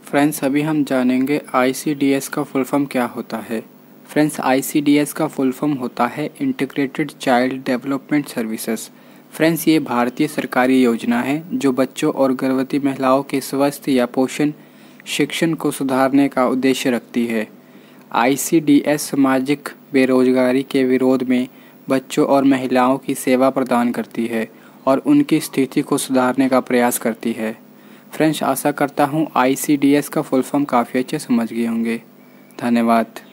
Friends, अभी हम जानेंगे ICDS का फुल फॉर्म क्या होता है। फ्रेंड्स, ICDS का फुल फॉर्म होता है integrated child development services. Friends, ये भारतीय सरकारी योजना है जो बच्चों और गर्भवती महिलाओं के स्वास्थ्य या पोषण शिक्षण को सुधारने का उद्देश्य रखती है। ICDS सामाजिक बेरोजगारी के विरोध में बच्चों और महिलाओं की सेवा प्रदान करती है और उनकी स्थिति को सुधारने का प्रयास करती है। फ्रेंड्स, आशा करता हूँ ICDS का फुल फॉर्म काफ़ी अच्छे समझ गए होंगे। धन्यवाद।